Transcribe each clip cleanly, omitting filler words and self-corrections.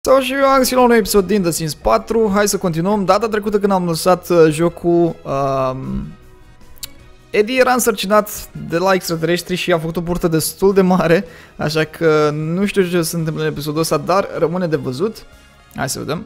Sau și eu am găsit la un nou episod din The Sims 4. Hai să continuăm. Data trecută când am lăsat jocul, Eddie era însărcinat de la extraterestri și a făcut o burtă destul de mare. Așa că nu știu ce se întâmplă în episodul ăsta, dar rămâne de văzut. Hai să vedem.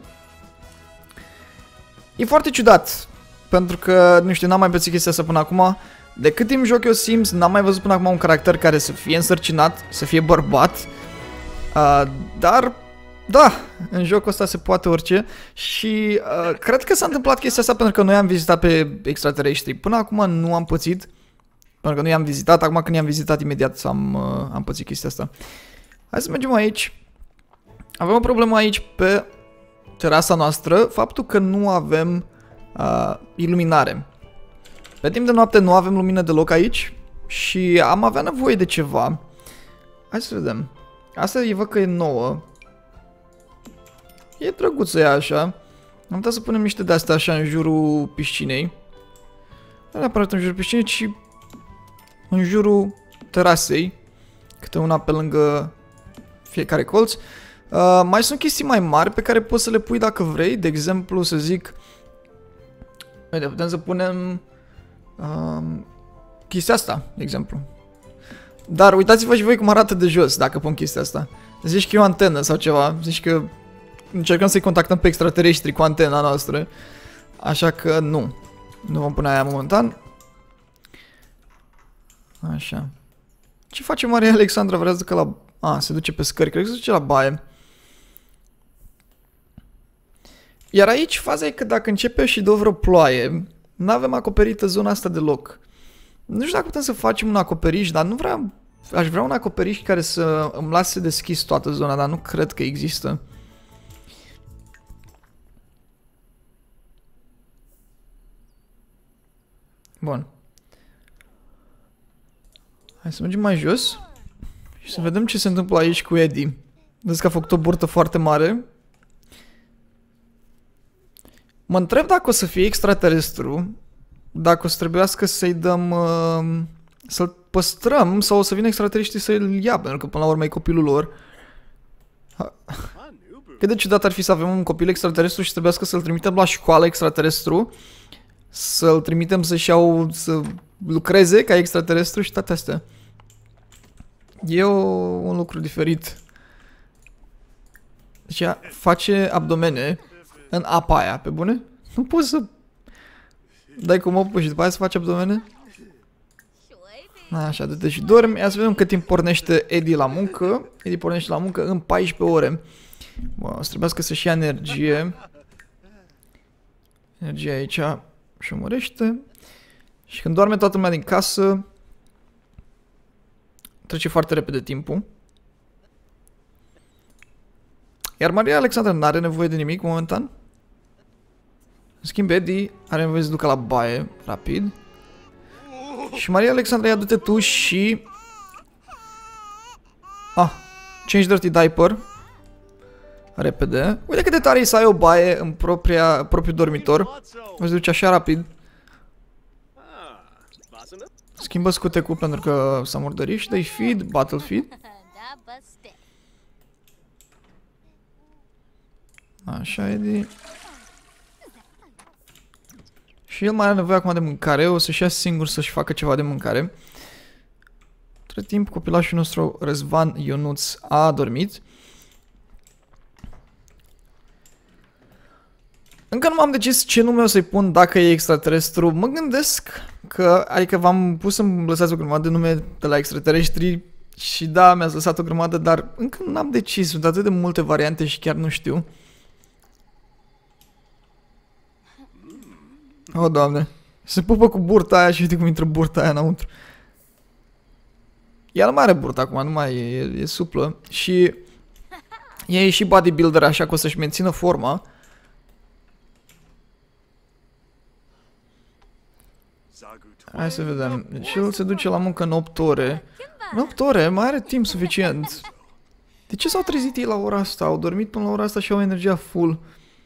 E foarte ciudat, pentru că, nu știu, n-am mai pățit chestia asta până acum. De cât timp joc eu Sims, n-am mai văzut până acum un caracter care să fie însărcinat, să fie bărbat. Dar, da, în jocul ăsta se poate orice. Și cred că s-a întâmplat chestia asta pentru că noi am vizitat pe extraterestri. Până acum nu am pățit, pentru că nu i-am vizitat. Acum când i-am vizitat, imediat am pățit chestia asta. Hai să mergem aici. Avem o problemă aici pe terasa noastră, faptul că nu avem iluminare. Pe timp de noapte nu avem lumină deloc aici și am avea nevoie de ceva. Hai să vedem. Asta e, văd că e nouă. E drăguță ea așa. Am putea să punem niște de-astea așa în jurul piscinei. Nu neapărat în jurul piscinei, ci în jurul terasei. Câte una pe lângă fiecare colț. Mai sunt chestii mai mari pe care poți să le pui dacă vrei. De exemplu, să zic, uite, putem să punem chestia asta, de exemplu. Dar uitați-vă și voi cum arată de jos dacă pun chestia asta. Zici că e o antenă sau ceva. Zici că încercăm să-i contactăm pe extraterestri cu antena noastră. Așa că nu. Nu vom pune aia momentan. Așa. Ce face Maria Alexandra? Vrea să ducă la... se duce pe scări. Cred că se duce la baie. Iar aici faza e că dacă începe și dă vreo ploaie, n-avem acoperită zona asta deloc. Nu știu dacă putem să facem un acoperiș, dar nu vreau... Aș vrea un acoperiș care să îmi lase deschis toată zona, dar nu cred că există. Bun. Hai să mergem mai jos și să vedem ce se întâmplă aici cu Eddie. Vezi că a făcut o burtă foarte mare. Mă întreb dacă o să fie extraterestru, dacă o să trebuiască să-i dăm, să-l păstrăm sau o să vină extraterestrii să-l ia, pentru că până la urmă e copilul lor. Cât de ciudat ar fi să avem un copil extraterestru și trebuiască să-l trimitem la școală extraterestru, să-l trimitem să-și să lucreze ca extraterestru și toate astea. E un lucru diferit. Deci ea face abdomene în apa aia, pe bune? Nu poți să dai cu mopul și după aia să faci abdomene? Așa, du-te și dormi. Ia să vedem cât timp pornește Eddie la muncă. Eddie pornește la muncă în 14 ore. Bă, o să trebuiască să-și ia energie. Energia aici și murește. Și când doarme toată lumea din casă, trece foarte repede timpul. Iar Maria Alexandra nu are nevoie de nimic momentan. În schimb, Eddie are nevoie să ducă la baie rapid. Și Maria Alexandra, ia du-te tu și... change dirty diaper. Repede. Uite cât de tare e să ai o baie în propriul dormitor. O să duci așa rapid. Schimbă scutecul pentru că s-a murdărit și dai feed, battle feed. Așa, Eddie. Și el mai are nevoie acum de mâncare. O să-și ia singur să-și facă ceva de mâncare. Între timp, copilașul nostru, Răzvan Ionuț, a dormit. Încă nu m-am decis ce nume o să-i pun dacă e extraterestru. Mă gândesc că, adică v-am pus să-mi lăsați o grămadă de nume de la extraterestri. Și da, mi-ați lăsat o grămadă, dar încă nu am decis. Sunt atât de multe variante și chiar nu știu. Oh, Doamne. Se pupă cu burta aia și uite cum intră burta aia înăuntru. Ea nu mai are burta acum, nu mai e suplă. Și e și bodybuilder, așa că o să-și mențină forma. Hai să vedem. Deci el se duce la muncă în 8 ore. În 8 ore mai are timp suficient. De ce s-au trezit ei la ora asta? Au dormit până la ora asta și au energia full.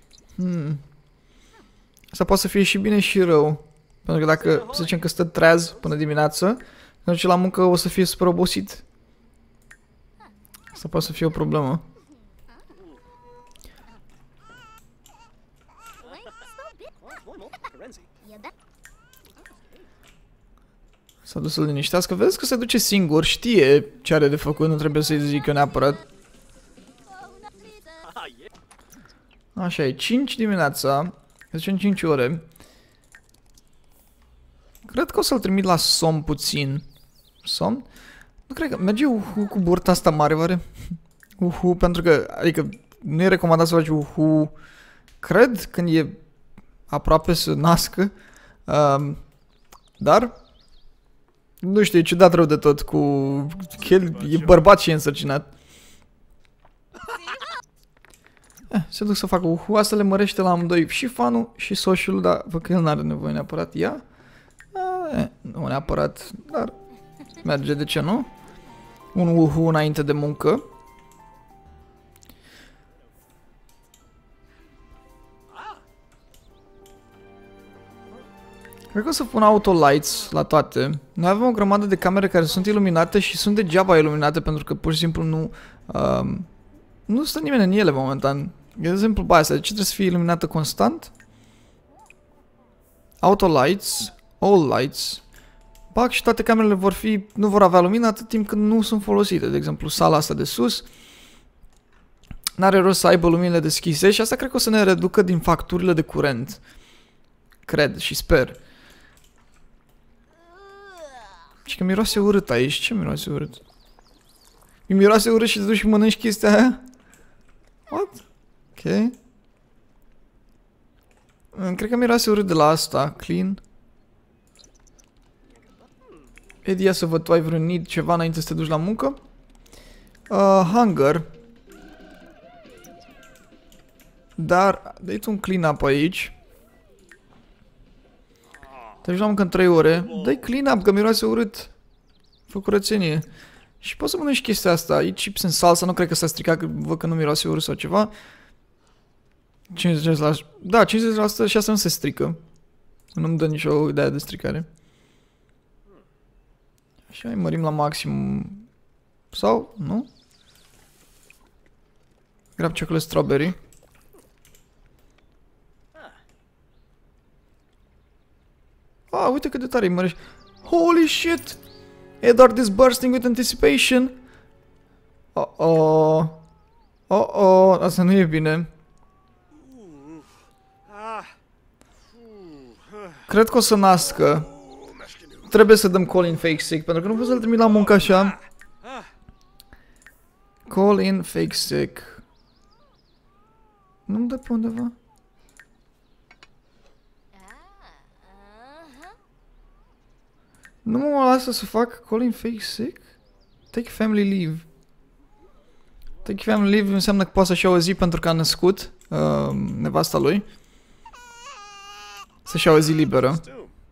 Asta poate să fie și bine și rău. Pentru că dacă, să zicem că stă treaz până dimineață, când duce la muncă o să fie super obosit. Asta poate să fie o problemă. S-a dus să-l liniștească. Vedeți că se duce singur, știe ce are de făcut, nu trebuie să-i zic eu neapărat. Așa e, 5 dimineața, să zicem 5 ore. Cred că o să-l trimit la somn puțin. Somn? Nu cred că merge uhu cu burta asta mare, oare? Uhu, pentru că, adică, nu e recomandat să faci uhu, cred, când e aproape să nască. Dar, nu știu, e ciudat rău de tot cu că el e bărbat și e însărcinat. Se duc să facă uhu, asta le mărește la amândoi și fanul și social, dar văd că el n-are nevoie neapărat ea. Nu neapărat, dar merge, de ce nu? Un uhu înainte de muncă. Cred că o să pun auto lights la toate. Noi avem o grămadă de camere care sunt iluminate și sunt degeaba iluminate pentru că pur și simplu nu stă nimeni în ele momentan. De exemplu, baia, de ce trebuie să fie iluminată constant? Auto lights, all lights. Bag și toate camerele nu vor avea lumină atât timp când nu sunt folosite. De exemplu, sala asta de sus n-are rost să aibă luminile deschise și asta cred că o să ne reducă din facturile de curent. Cred și sper. Și că miroase urât aici. Ce miroase urât? Mi miroase urât și te duci și mănânci chestia aia? What? Ok. Cred că miroase urât de la asta. Clean. Edi, ia să văd, tu ai vreun need ceva înainte să te duci la muncă? Hunger. Dar, dă-i un clean up aici. Te duci la muncă în 3 ore. Dă-i clean up, că miroase urât. Fă curățenie. Și poți să mănânci chestia asta. Aici chips în salsa, nu cred că s-a stricat, că văd că nu miroase urât sau ceva. 50%. Da, 50% și asta nu se strică. Nu-mi dă nicio idee de stricare. Și mai mărim la maxim. Sau, nu? Grab chocolate strawberry. Uite cât de tare îi mărești. Holy shit! Edward is bursting with anticipation. Asta nu e bine. Cred că o să nască. Trebuie să dăm call in fake sick, pentru că nu pot să-l trimit la muncă așa. Call in fake sick. Nu-mi dă pe undeva? Nu mă lasă să fac call in fake sick? Take family leave. Take family leave înseamnă că poate să-și ia o zi pentru că a născut nevasta lui. Să-și ia o zi liberă.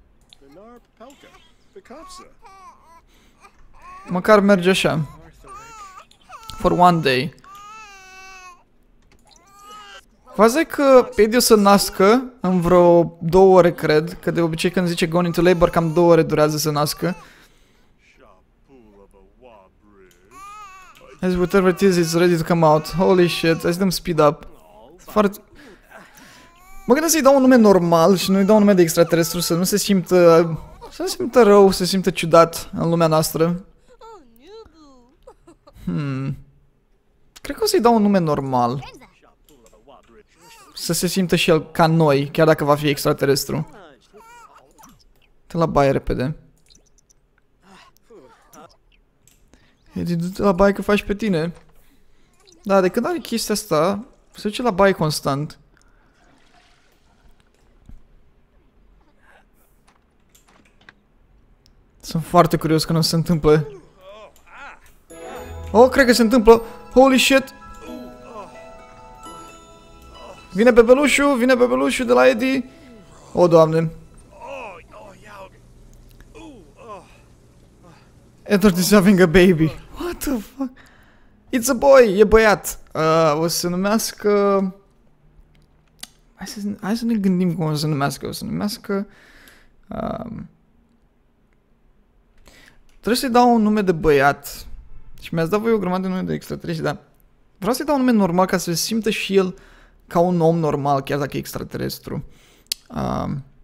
Măcar merge așa. For one day. Faza e că Eddie o să nască în vreo 2 ore, cred. Că de obicei când zice going into labor, cam 2 ore durează să nască. As whatever it is, it's ready to come out. Holy shit, hai să dăm speed up. Foarte... Mă gândesc să-i dau un nume normal și nu-i dau un nume de extraterestru, să nu se simtă... Să se simtă rău, să se simtă ciudat în lumea noastră. Cred că o să-i dau un nume normal. Să se simtă și el ca noi, chiar dacă va fi extraterestru. Te la baie repede. Edi, du-te la baie că faci pe tine. Da, de când are chestia asta, se duce la baie constant. Sunt foarte curios că nu se întâmplă. Oh, cred că se întâmplă. Holy shit. Vine bebelușul de la Eddie. O, Doamne. Edward is having a baby. What the fuck? It's a boy, e băiat. O să se numească... Hai să ne gândim cum o să se numească. O să se numească... Trebuie să-i dau un nume de băiat. Și mi-ați dat voi o grămadă de nume de extraterestri, dar... Vreau să-i dau un nume normal ca să se simtă și el ca un om normal, chiar dacă e extraterestru.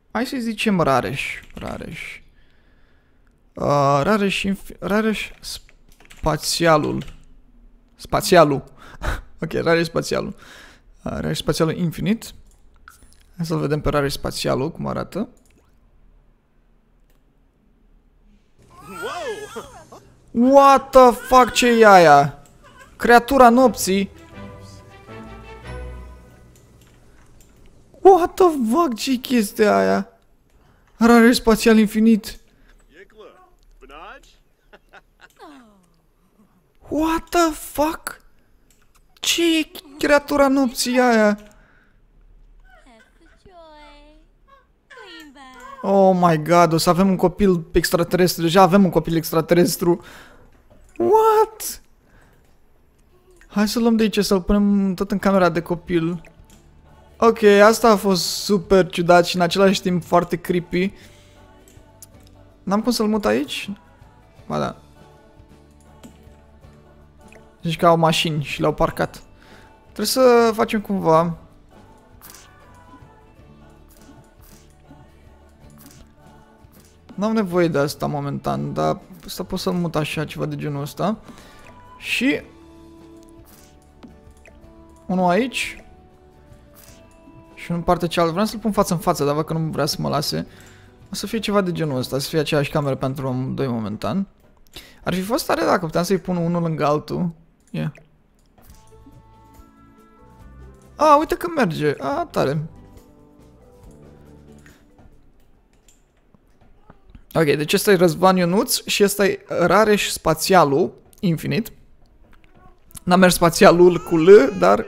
Hai să-i zicem Rareș. Rareș. Rareș spațialul. Spațialul. Ok, Rareș spațialul. Rareș spațialul infinit. Hai să-l vedem pe Rareș spațialul, cum arată. What the fuck, ce e aia? Creatura nopții. What the fuck, ce chestia aia? Rareș spațial infinit. What the fuck? Ce e creatura nopții aia? Oh my god, o să avem un copil extraterestru. Deja avem un copil extraterestru. What? Hai să luăm de aici, să-l punem tot în camera de copil. Ok, asta a fost super ciudat și în același timp foarte creepy. N-am cum să-l mut aici? Ba da. Deci că au mașini și le-au parcat. Trebuie să facem cumva. N-am nevoie de asta momentan, dar asta pot să-l mut așa, ceva de genul ăsta. Și unul aici. Și unul în partea cealaltă. Vreau să-l pun față în față, dar dacă nu vrea să mă lase, o să fie ceva de genul ăsta, să fie aceeași cameră pentru amândoi momentan. Ar fi fost tare dacă puteam să-i pun unul lângă altul. Yeah. Uite că merge. Tare. Ok, deci ăsta e Răzvan Ionuț și ăsta e Rareș spațialul infinit. N-a mers spațialul cu L, dar...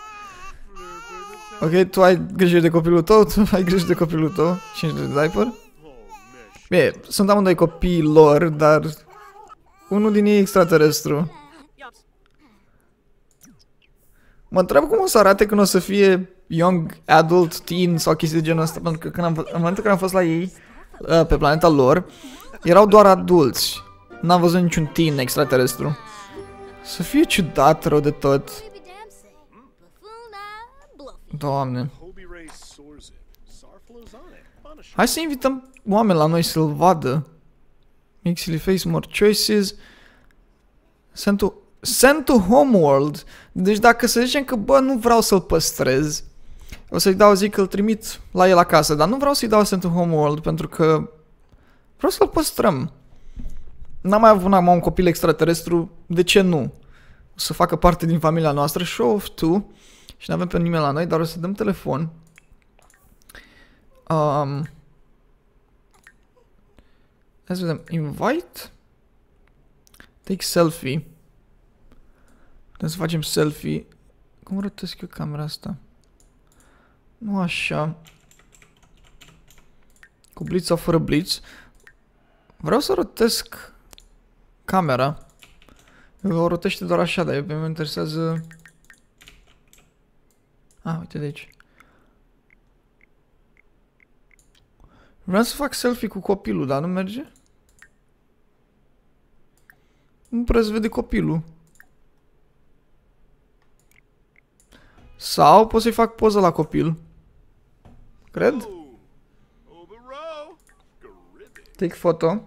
Ok, tu ai grijă de copilul tău, tu ai grijă de copilul tău. 5 de diaper. Bine, sunt amândoi copiii lor, dar... unul din ei e extraterestru. Mă întreb cum o să arate când o să fie young, adult, teen sau chestii de genul ăsta, pentru că în momentul când am fost la ei, pe planeta lor, erau doar adulți. N-am văzut niciun teen extraterestru. Să fie ciudat rău de tot. Doamne. Hai să invităm oameni la noi să-l vadă. Mixly face more choices. Send to Homeworld. Deci dacă să zicem că, bă, nu vreau să-l păstrez, o să-i dau, zic că îl trimit la el acasă, dar nu vreau să-i dau Send to Homeworld pentru că vreau să-l păstrăm. N-am mai avut un copil extraterestru, de ce nu? O să facă parte din familia noastră, show of two. Și nu avem pe nimeni la noi, dar o să dăm telefon. Hai să vedem. Invite. Take selfie. Putem să facem selfie. Cum rotesc eu camera asta? Nu așa. Cu blitz sau fără blitz. Vreau să rotesc camera. O rotește doar așa, dar pe mine mă interesează... uite de aici. Vreau să fac selfie cu copilul, dar nu merge? Nu prea se vede copilul. Sau pot să-i fac poză la copil. Cred? Take photo.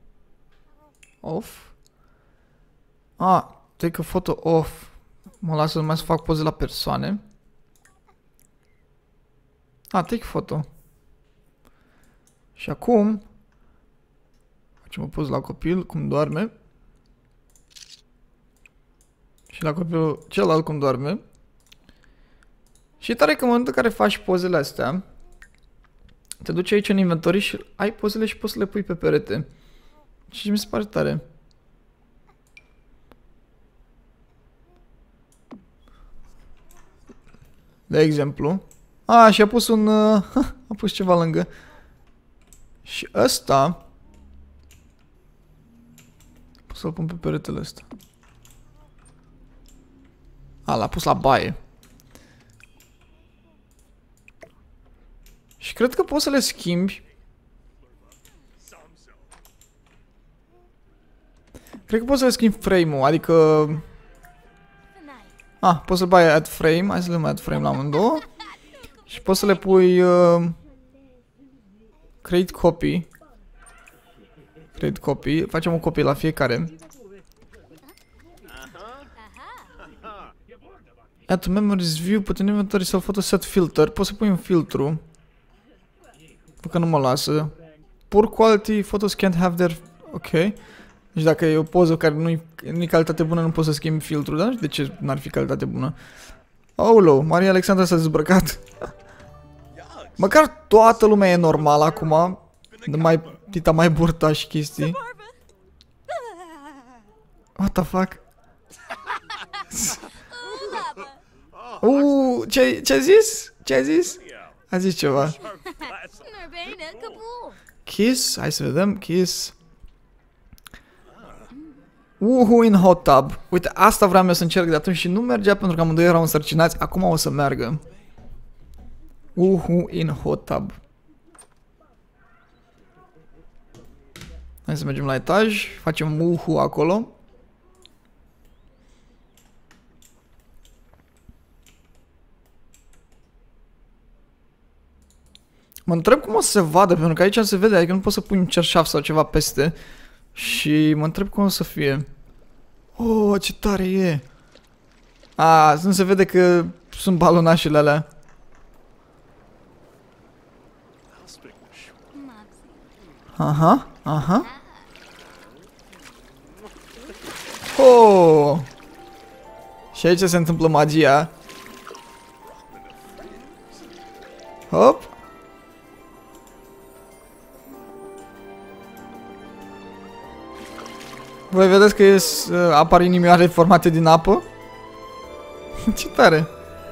Off. Take a photo off. Mă lasă numai să fac poze la persoane. Take photo. Și acum facem o poză la copil, cum doarme. Și la copilul celălalt cum doarme. Și e tare că în momentul în care faci pozele astea, te duci aici în inventory și ai pozele și poți să le pui pe perete. Și mi se pare tare. De exemplu. Și a pus un... a pus ceva lângă. Și ăsta... pot să-l pun pe peretele ăsta. L-a pus la baie. Și cred că poți să le schimbi. Cred că poți să le schimbi frame-ul, adică... poți să bai add frame, hai să le mai add frame la amândouă. Și poți să le pui... Create copy. Create copy. Facem o copie la fiecare. Add to memories view, put in inventory sau photo set filter. Poți să pui un filtru. Că nu mă lasă. Poor quality, photos can't have their... Ok. Deci dacă e o poză care nu-i calitate bună, nu poți să schimbi filtrul, da? De ce n-ar fi calitate bună? Aoleu, Maria Alexandra s-a dezbrăcat. Măcar toată lumea e normală acum. Tita mai burta și chestii. What the fuck? Ce-a zis? Ce-a zis? A zis ceva. Kiss? Hai să vedem. Kiss. Uhu in hot tub. Uite, asta vreau eu să încerc de atunci și nu mergea pentru că amândoi erau însărcinați. Acum o să meargă. Uhu in hot tub. Hai să mergem la etaj. Facem uhu acolo. Mă întreb cum o să se vadă, pentru că aici se vede, adică nu poți să pui un cerșaf sau ceva peste. Și mă întreb cum o să fie. Oh, ce tare e! Nu se vede că sunt balonașele alea. Aha, aha. Oh! Și aici se întâmplă magia. Hop! Voi vedeți că apar inimioare formate din apă? Ce tare!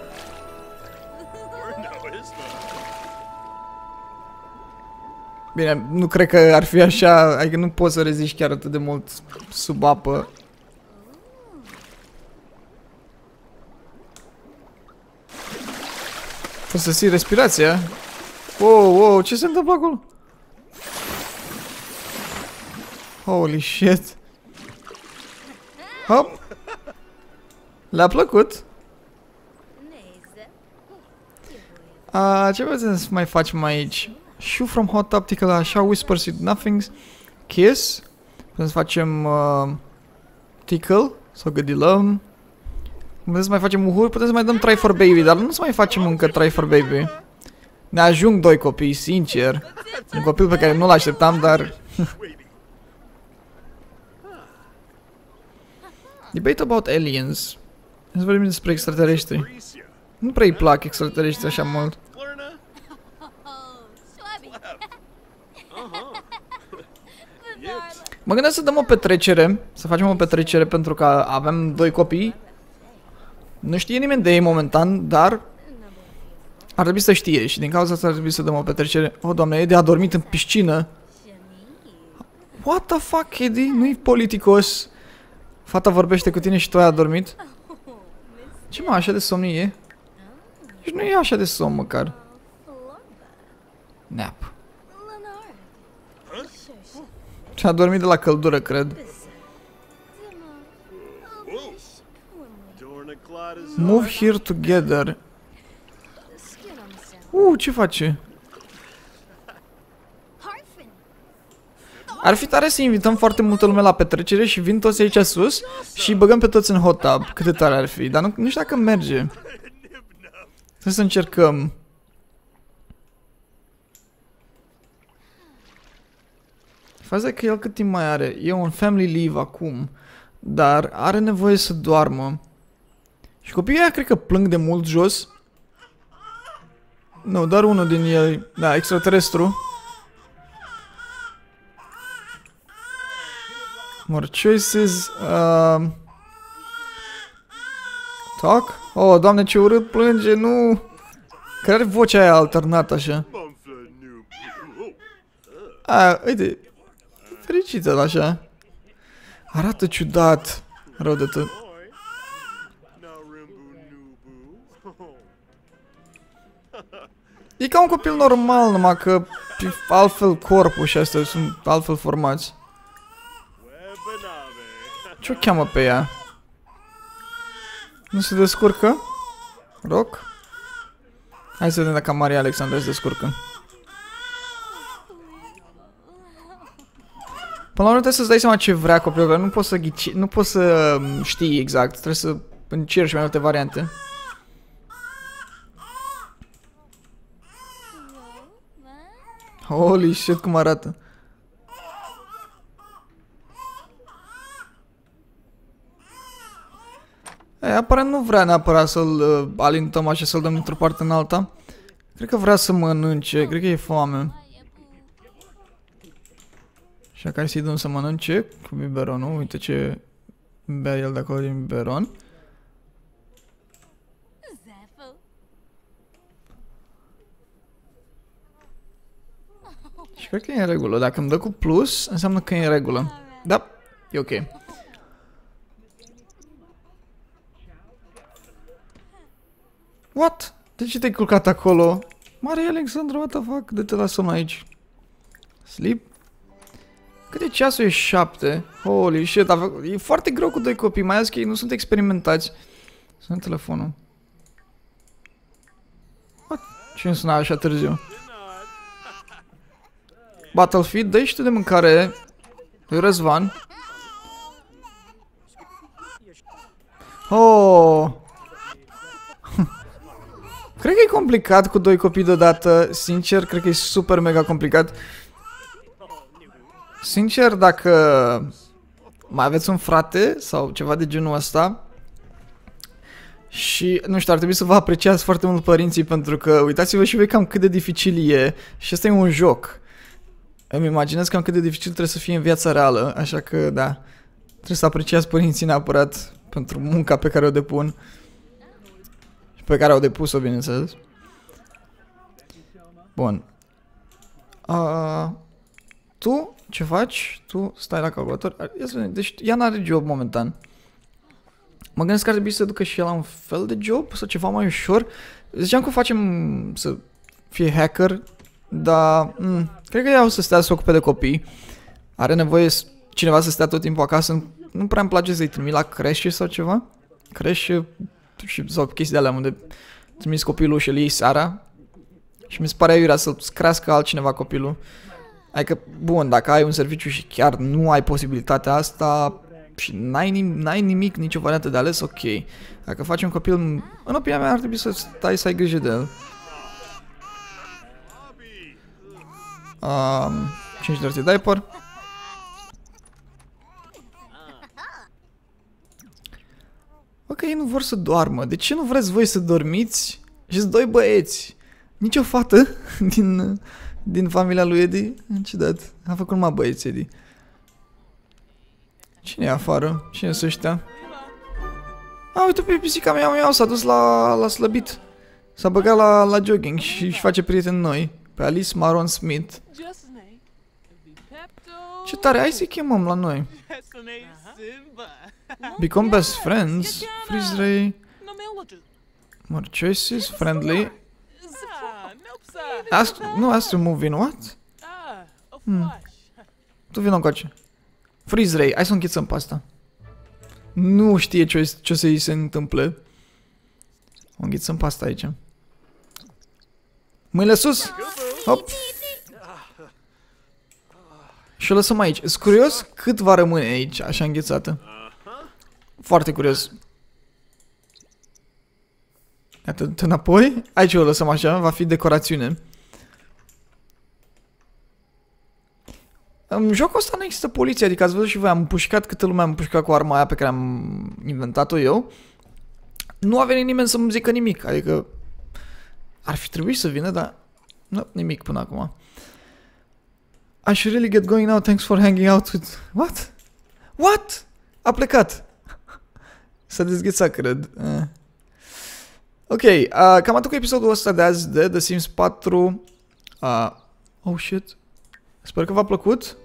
Bine, nu cred că ar fi așa, adică nu poți să reziști chiar atât de mult sub apă. Poți să ții respirația. Wow, wow, ce se întâmplă acolo? Holy shit. Hop. Le-a plăcut. Ce vreți să mai facem aici? Shoe from hot optical, așa, whispers with nothings. Kiss. Putem să facem tickle sau gădilăm. Putem să mai facem uhuri, putem să mai dăm try for baby, dar nu să mai facem încă try for baby. Ne ajung 2 copii, sincer. Un copil pe care nu l-așteptam, dar... Debate about aliens. Să vorbim despre extraterestri. Nu prea îi plac extraterestri așa mult. Mă gândesc să dăm o petrecere. Să facem o petrecere pentru că avem 2 copii. Nu știe nimeni de ei momentan, dar ar trebui să știe și din cauza asta ar trebui să dăm o petrecere. Oh, doamne, Eddie a dormit în piscină. What the fuck, Eddie? Nu-i politicos. Fata vorbește cu tine și tu ai adormit? Ce mă, așa de somnie e? Și nu e așa de somn măcar. Nap. Și a dormit de la căldură, cred. Move here together. Ce face? Ar fi tare să invităm foarte multă lume la petrecere și vin toți aici sus și îi băgăm pe toți în hot tub. Cât de tare ar fi, dar nu știu dacă merge. Trebuie să încercăm. Faza e că el cât timp mai are? E un family leave acum, dar are nevoie să doarmă. Și copiii ăia cred că plâng de mult jos. Nu, doar unul din ei, da, extraterestru. More choices. Talk? Oh, doamne, ce urât plânge, nu. Că are vocea aia alternată așa. Uite. Fericită așa. Arată ciudat. Rău de tot. E ca un copil normal, numai că altfel corpul și astea sunt altfel formați. Ce o cheamă pe ea? Nu se descurcă? Rock? Hai să vedem dacă Maria Alexandra se descurcă. Până la urmă trebuie să-ți dai seama ce vrea copilul, că nu poți să ghici, nu poți să știi exact, trebuie să încerci mai multe variante. Holy shit, cum arată. Aparent nu vrea neapărat să-l alintăm așa, să-l dăm dintr-o parte în alta. Cred că vrea să mănânce, cred că e foame. Și care să-i dăm să mănânce cu biberonul, uite ce bea el de acolo din biberon. Și cred că e în regulă, dacă îmi dă cu plus, înseamnă că e în regulă. Da, e ok. What? De ce te-ai culcat acolo? Mare Alexandra, what the fuck? De te lasăm aici. Sleep? Cât e ceasul? E 7. Holy shit, e foarte greu cu 2 copii, mai ales că ei nu sunt experimentați. Sună telefonul. What? Cine suna așa târziu? Battlefield, dă-i și tu de mâncare lui Răzvan. Oh! Cred că e complicat cu 2 copii deodată, sincer, cred că e super mega complicat. Sincer, dacă mai aveți un frate sau ceva de genul ăsta și, nu știu, ar trebui să vă apreciați foarte mult părinții, pentru că uitați-vă și voi cam cât de dificil e și ăsta e un joc. Îmi imaginez cam cât de dificil trebuie să fie în viața reală, așa că, da, trebuie să apreciați părinții neapărat pentru munca pe care o depun. Pe care au depus-o, bineînțeles. Bun. Tu ce faci? Tu stai la calculator. Deci ea n-are job momentan. Mă gândesc că ar trebui să ducă și el la un fel de job sau ceva mai ușor. Ziceam că facem să fie hacker, dar cred că ea o să stea să se ocupe de copii. Are nevoie cineva să stea tot timpul acasă. Nu prea îmi place să-i trimit la creșe sau ceva. Creșe sau chestii de alea unde trimis copilul și îl iei seara. Și mi se pare iurea să-ți crească altcineva copilul. Adică, bun, dacă ai un serviciu și chiar nu ai posibilitatea asta și n-ai nimic, nicio variantă de ales, ok. Dacă faci un copil, în opinia mea ar trebui să stai să ai grijă de el. 5 de diaper. Ok, ei nu vor să doarmă. De ce nu vreți voi să dormiți? Și-s 2 băieți. Nici o fată din familia lui Eddie. Ciudat. A făcut numai băieți, Eddie. Cine e afară? Cine sunt ăștia? Uite pe pisica mea, s-a dus la slăbit. S-a băgat la jogging și își face prieteni noi. Pe Alice Maron Smith. Ce tare, hai să-i chemăm la noi. Become best friends. Freeze Ray. More choices. Friendly. Ask to move in. What? Tu vino încoace. Freeze Ray. Hai să închițăm pe asta. Nu știe ce o să-i se întâmple. O înghițăm pe asta aici. Mâinile sus. Hop. Și o lăsăm aici. Sunt curios cât va rămâne aici, așa înghețată. Foarte curios. Iată, înapoi. Aici o lăsăm așa, va fi decorațiune. În jocul ăsta nu există poliție, adică ați văzut și voi, am împușcat câtă lume am împușcat cu arma aia pe care am inventat-o eu. Nu a venit nimeni să-mi zică nimic, adică ar fi trebuit să vină, dar nu, nimic până acum. I should really get going now, thanks for hanging out with... What? What? A plecat. S-a dezghețat, cred. Ok, cam atât cu episodul ăsta de azi de The Sims 4. Oh shit. Sper că v-a plăcut.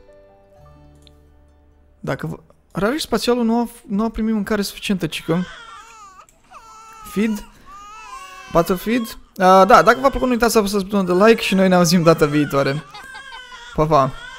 Dacă Rariș Spațialul nu a primit mâncare suficientă, cică. Feed. Battlefield. Da, dacă v-a plăcut, nu uitați să apăsați butonul de like și noi ne auzim data viitoare. Pa, pa!